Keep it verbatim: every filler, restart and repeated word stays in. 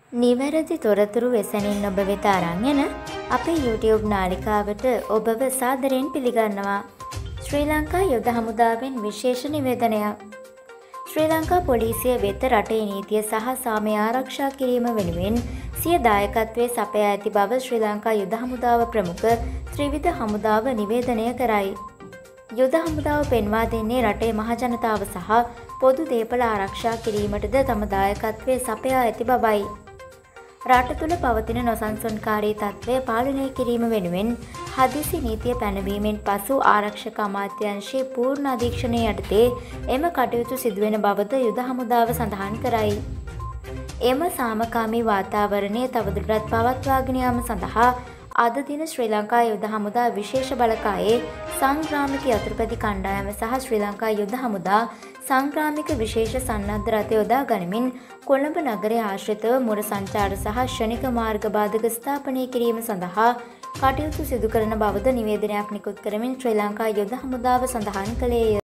නිවැරදි තොරතුරු වෙසනින් ඔබ වෙත අරන් එන අපේ YouTube නාලිකාවට ඔබව සාදරයෙන් පිළිගන්නවා. ශ්‍රී ලංකා යුද හමුදාවෙන් විශේෂ නිවේදනයක්. ශ්‍රී ලංකා පොලිසිය වෙත රටේ නීතිය සහ සාමය ආරක්ෂා කිරීම වෙනුවෙන් සිය දායකත්වයේ සපයා ඇති බව ශ්‍රී ලංකා යුද හමුදාව ප්‍රමුඛ ත්‍රිවිධ හමුදාව නිවේදනය කරයි. යුද හමුදාව පෙන්වා දෙන්නේ රටේ මහජනතාව සහ පොදු දේපල ආරක්ෂා කිරීමටද තම දායකත්වයේ සපයා ඇති බවයි. රට තුළ පවතින නොසන්සුන්කාරී තත්ත්වය පාලනය කිරීම වෙනුවෙන් හදිසි නීතිය පැනවීමෙන් පසු ආරක්ෂක අමාත්‍යාංශයේ පූර්ණ අධීක්ෂණය යටතේ එම කටයුතු සිදුවෙන බවද යුද හමුදාව සඳහන් කරයි. එම සාමකාමී වාතාවරණය තවදුරටත් පවත්වාගෙන යාම සඳහා අද දින ශ්‍රී ලංකා යුද හමුදා විශේෂ බලකායේ සංග්‍රාමික යතුරුපැදි කණ්ඩායම සහ ශ්‍රී ලංකා යුද හමුදා සංග්‍රාමික විශේෂ සන්නද්ධ රථ යොදා ගනිමින් කොළඹ නගරය ආශ්‍රිතව මුර සංචාර සහ ක්ෂණික මාර්ග බාධක ස්ථාපනය කිරීම සඳහා කටයුතු සිදු කරන බවද නිවේදනයක් නිකුත් කරමින් ශ්‍රී ලංකා යුද හමුදාව සඳහන් කළේය.